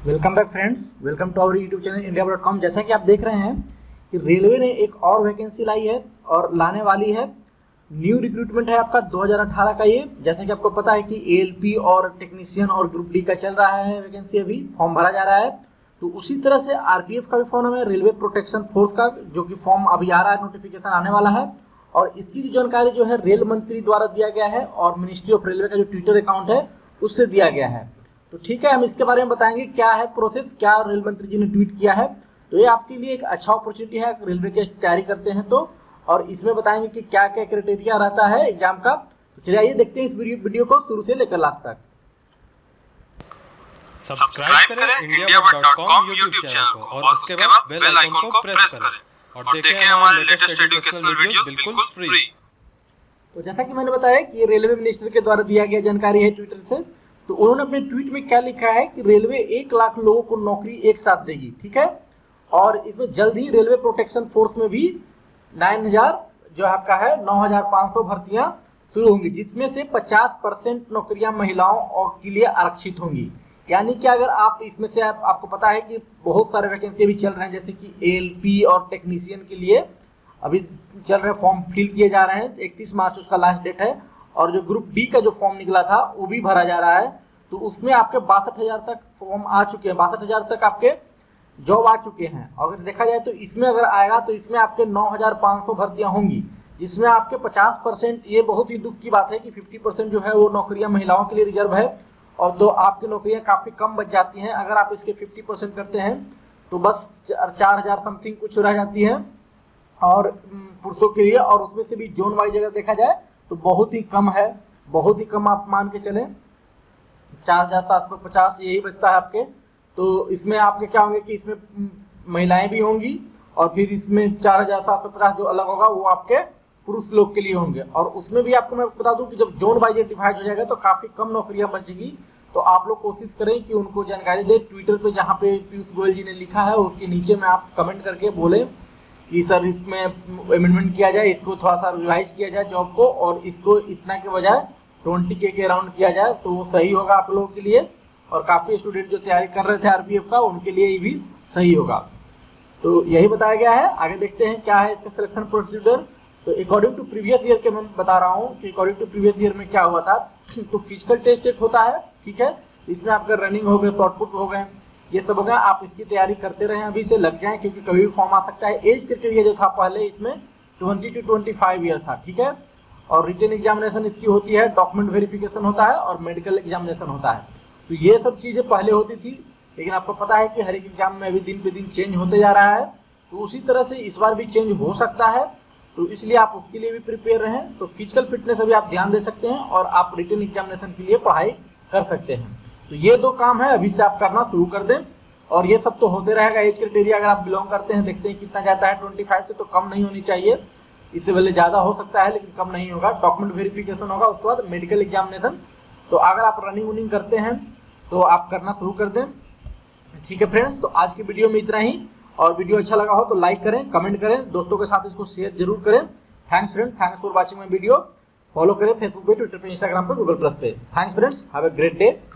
Welcome back friends, welcome to our YouTube channel india.com। जैसा कि आप देख रहे हैं कि रेलवे ने एक और वैकेंसी लाई है और लाने वाली है। न्यू रिक्रूटमेंट है आपका 2018 का। ये जैसा कि आपको पता है कि एएलपी और टेक्नीशियन और ग्रुप डी का चल रहा है वैकेंसी, अभी फॉर्म भरा जा रहा है। तो उसी तरह से आरपीएफ का भी फॉर्म है, रेलवे प्रोटेक्शन फोर्स का, जो कि फॉर्म अभी आ रहा है, नोटिफिकेशन आने वाला है। और इसकी जानकारी जो है रेल मंत्री द्वारा दिया गया है और मिनिस्ट्री ऑफ रेलवे का जो ट्विटर अकाउंट है उससे दिया गया है। तो ठीक है, हम इसके बारे में बताएंगे क्या है प्रोसेस, क्या रेल मंत्री जी ने ट्वीट किया है। तो ये आपके लिए एक अच्छा अपॉर्चुनिटी है रेलवे की तैयारी करते हैं तो। और इसमें बताएंगे कि क्या क्या क्राइटेरिया रहता है एग्जाम का। तो चलिए आइए देखते हैं इस वीडियो को शुरू से लेकर लास्ट तक। सब्सक्राइब करें india.com यूट्यूब चैनल को और उसके बाद बेल आइकन को प्रेस करें और देखें हमारे लेटेस्ट एजुकेशनल वीडियोस बिल्कुल फ्री। तो जैसा कि मैंने बताया कि ये रेलवे मिनिस्टर के द्वारा दिया गया जानकारी है ट्विटर से। तो उन्होंने अपने ट्वीट में क्या लिखा है कि रेलवे 1 लाख लोगों को नौकरी एक साथ देगी, ठीक है। और इसमें जल्द ही रेलवे प्रोटेक्शन फोर्स में भी 9000 जो आपका है 9500 भर्तियां शुरू होंगी, जिसमें से 50% नौकरियां महिलाओं के लिए आरक्षित होंगी। यानी कि अगर आप इसमें से आपको पता है कि बहुत सारे वैकेंसी अभी चल रहे हैं, जैसे कि एएलपी और टेक्नीशियन के लिए अभी चल रहे फॉर्म फिल किए जा रहे हैं। 31 मार्च उसका लास्ट डेट है। और जो ग्रुप डी का जो फॉर्म निकला था वो भी भरा जा रहा है। तो उसमें आपके 62,000 तक फॉर्म आ चुके हैं, 62,000 तक आपके जॉब आ चुके हैं। अगर देखा जाए तो इसमें अगर आएगा तो इसमें आपके 9,500 भर्तियां होंगी, जिसमें आपके 50%, ये बहुत ही दुख की बात है कि 50% जो है वो नौकरियां महिलाओं के लिए रिजर्व है। और तो आपकी नौकरियां काफ़ी कम बच जाती हैं। अगर आप इसके 50% करते हैं तो बस 4,000 समथिंग कुछ रह जाती है और पुरुषों के लिए। और उसमें से भी जोन वाइज अगर देखा जाए तो बहुत ही कम है, बहुत ही कम। आप मान के चलें 4,750 यही बचता है आपके। तो इसमें आपके क्या होंगे कि इसमें महिलाएं भी होंगी और फिर इसमें 4,750 जो अलग होगा वो आपके पुरुष लोग के लिए होंगे। और उसमें भी आपको मैं बता दूं कि जब जोन वाइज डिवाइड हो जाएगा तो काफ़ी कम नौकरियां बचेगी। तो आप लोग कोशिश करें कि उनको जानकारी दें। ट्विटर पे जहाँ पे पीयूष गोयल जी ने लिखा है उसके नीचे में आप कमेंट करके बोलें कि सर इसमें अमेंडमेंट किया जाए, इसको थोड़ा सा रिवाइज किया जाए जॉब को, और इसको इतना के बजाय 20K के अराउंड किया जाए तो वो सही होगा आप लोगों के लिए। और काफ़ी स्टूडेंट जो तैयारी कर रहे थे आरपीएफ का उनके लिए ये भी सही होगा। तो यही बताया गया है। आगे देखते हैं क्या है इसका सिलेक्शन प्रोसीजर। तो अकॉर्डिंग टू प्रीवियस ईयर के मैं बता रहा हूँ कि अकॉर्डिंग टू प्रीवियस ईयर में क्या हुआ था। तो फिजिकल टेस्ट एक होता है, ठीक है। इसमें आपका रनिंग हो गए, शॉर्टपुट हो गए, ये सब हो गया। आप इसकी तैयारी करते रहें, अभी से लग जाएं, क्योंकि कभी भी फॉर्म आ सकता है। एज क्राइटेरिया जो था पहले इसमें 20 to 25 ईयर था, ठीक है। और रिटन एग्जामिनेशन इसकी होती है, डॉक्यूमेंट वेरिफिकेशन होता है और मेडिकल एग्जामिनेशन होता है। तो ये सब चीज़ें पहले होती थी, लेकिन आपको पता है कि हर एक एग्जाम में अभी दिन पे दिन चेंज होते जा रहा है। तो उसी तरह से इस बार भी चेंज हो सकता है, तो इसलिए आप उसके लिए भी प्रिपेयर रहें। तो फिजिकल फिटनेस अभी आप ध्यान दे सकते हैं और आप रिटन एग्जामिनेशन के लिए पढ़ाई कर सकते हैं। तो ये 2 काम है, अभी से आप करना शुरू कर दें। और ये सब तो होते रहेगा। एज क्राइटेरिया अगर आप बिलोंग करते हैं, देखते हैं कितना जाता है, 25 से तो कम नहीं होनी चाहिए, इससे पहले ज़्यादा हो सकता है लेकिन कम नहीं होगा। डॉक्यूमेंट वेरिफिकेशन होगा, उसके बाद मेडिकल एग्जामिनेशन। तो अगर आप रनिंग वनिंग करते हैं तो आप करना शुरू कर दें, ठीक है फ्रेंड्स। तो आज की वीडियो में इतना ही। और वीडियो अच्छा लगा हो तो लाइक करें, कमेंट करें, दोस्तों के साथ इसको शेयर जरूर करें। Thanks friends, thanks for watching my video. Follow करें फेसबुक पे, ट्विटर पे, इंस्टाग्राम पे, गूगल प्लस पे। Thanks friends, have a great day.